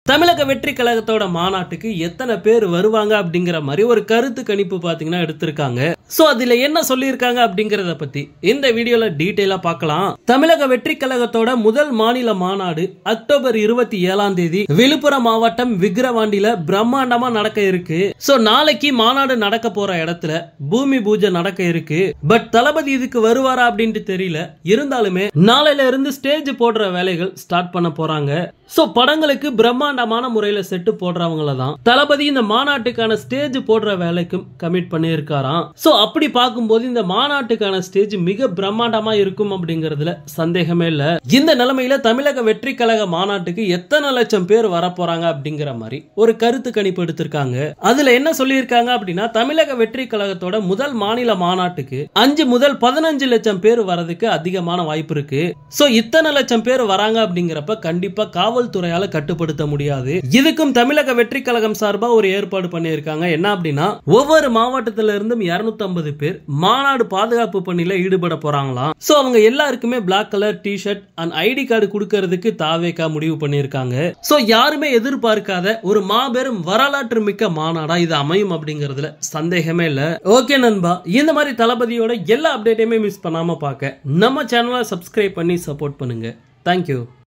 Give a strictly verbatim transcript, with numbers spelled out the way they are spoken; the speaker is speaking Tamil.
தமிழக வெற்றி கழகத்தோட மாநாட்டுக்கு எத்தனை பேர் வருவாங்க அப்படிங்கிற மாதிரி ஒரு கருத்து கணிப்பு பாத்தீங்கன்னா எடுத்திருக்காங்க. சோ அதுல என்ன சொல்லியிருக்காங்க அப்படிங்கறத பத்தி இந்த வீடியோல டீடைலா பார்க்கலாம். தமிழக வெற்றி கழகத்தோட முதல் மாநில மாநாடு அக்டோபர் இருபத்தி ஏழாம் தேதி விழுப்புரம் மாவட்டம் விக்கிரவாண்டியில பிரம்மாண்டமா நடக்க இருக்கு. சோ நாளைக்கு மாநாடு நடக்க போற இடத்துல பூமி பூஜை நடக்க இருக்கு. பட் தளபதி இதுக்கு வருவாரா அப்படின்ட்டு தெரியல. இருந்தாலுமே நாளையில இருந்து ஸ்டேஜ் போடுற வேலைகள் ஸ்டார்ட் பண்ண போறாங்க. சோ படங்களுக்கு பிரம்மாண்டமான முறையில செட்டு போடுறவங்கள தான் தளபதி இந்த மாநாட்டுக்கான ஸ்டேஜ் போடுற வேலைக்கும் கமிட் பண்ணி இருக்காராம். சோ அப்படி பார்க்கும்போது இந்த மாநாட்டுக்கான ஸ்டேஜ் மிக பிரம்மாண்டமா இருக்கும் அப்படிங்கறதுல சந்தேகமே இல்ல. இந்த நிலைமையில தமிழக வெற்றி கழக மாநாட்டுக்கு எத்தனை லட்சம் பேர் வர போறாங்க அப்படிங்கிற மாதிரி ஒரு கருத்து கணிப்பு எடுத்திருக்காங்க. அதுல என்ன சொல்லியிருக்காங்க அப்படின்னா, தமிழக வெற்றி கழகத்தோட முதல் மாநில மாநாட்டுக்கு அஞ்சு முதல் பதினஞ்சு லட்சம் பேர் வரதுக்கு அதிகமான வாய்ப்பு இருக்கு. சோ இத்தனை லட்சம் பேர் வராங்க அப்படிங்கிறப்ப கண்டிப்பா காவல்துறையால கட்டுப்படுத்த முடியாது. இதுக்கும் தமிழக வெற்றி கழகம் சார்பா ஒரு ஏற்பாடு பண்ணியிருக்காங்க. என்ன அப்படின்னா, ஒவ்வொரு மாவட்டத்தில இருந்தும் இருநூத்தி ஐம்பது பேர் மாநாடு பாதுகாப்பு பணியில ஈடுபட போறாங்களாம். சோ அவங்க எல்லாருக்குமே black colour T-shirt and ID card கொடுக்கிறதுக்கு தாவேகா முடிவு பண்ணியிருக்காங்க. சோ யாருமே எதிர்பார்க்காத ஒரு மாபெரும் வரலாற்று மிக்க மாநாடா இது அமையும் அப்படிங்கிறதுல சந்தேகமே இல்ல. ஓகே நண்பா, இந்த மாதிரி தளபதியோட எல்லா அப்டேட்டையுமே மிஸ் பண்ணாம பார்க்க நம்ம சேனலை சப்ஸ்கிரைப் பண்ணி சப்போர்ட் பண்ணுங்க. தேங்க்யூ.